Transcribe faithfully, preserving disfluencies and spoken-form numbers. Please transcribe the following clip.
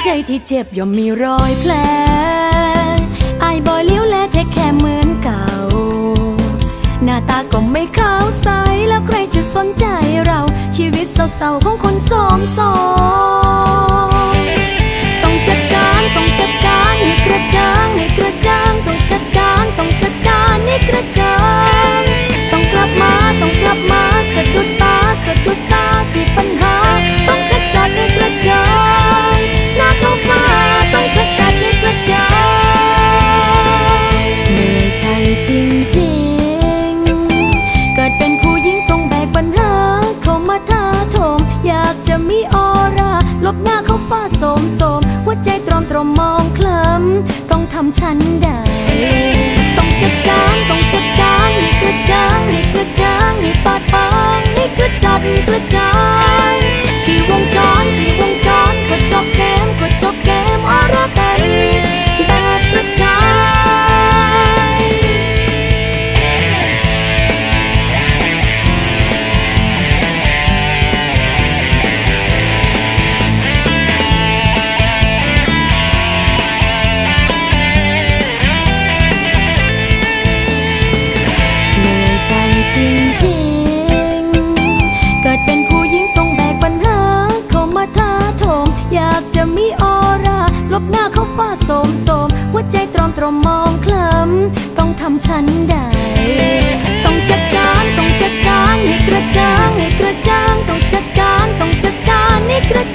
ที่เจ็บย่อมมีรอยแผลอายบ่เลี้ยวแลแท้แค่เหมือนเก่าหน้าตาก็ไม่ขาวใสแล้วใครจะสนใจเราชีวิตเศร้าๆของคนสองสองต้องจัดการต้องจัดการให้กระจ่างให้กระจ่างต้องจัดการต้องจัดการให้กระจ่างต้องกลับมาต้องกลับมาสะดุดตาสะดุดตาที่ปัญหาต้องขจัดให้กระจ่างหน้าเข้ามาต้องขจัดให้กระจ่างเหนื่อยใจจริงๆเกิดเป็นผู้หญิงต้องแบกปัญหาเข้ามาท้าโถมอยากจะมีออร่าลบหน้าเขาฟ้าโสมโสมหัวใจตรอมตรอมมองเคลิ้มต้องทำฉันได้ต้องจัดการต้องจัดการให้กระจ่างให้กระจ่างให้ปาดปางให้กระจัดกระจายที่วงจรที่วงจรก็จบแก้มก็จบแก้มออร่ากันแบบกระจายจริงๆเกิดเป็นผู้หญิงต้องแบกปัญหาเข้ามาท้าโถมอยากจะมีออร่าลบหน้าเขาฟ้าโสมโสมหัวใจตรอมตรอมมองเคลิ้มต้องทำฉันได้ต้องจัดการต้องจัดการให้กระจ่างให้กระจ่างต้องจัดการต้องจัดการให้กระ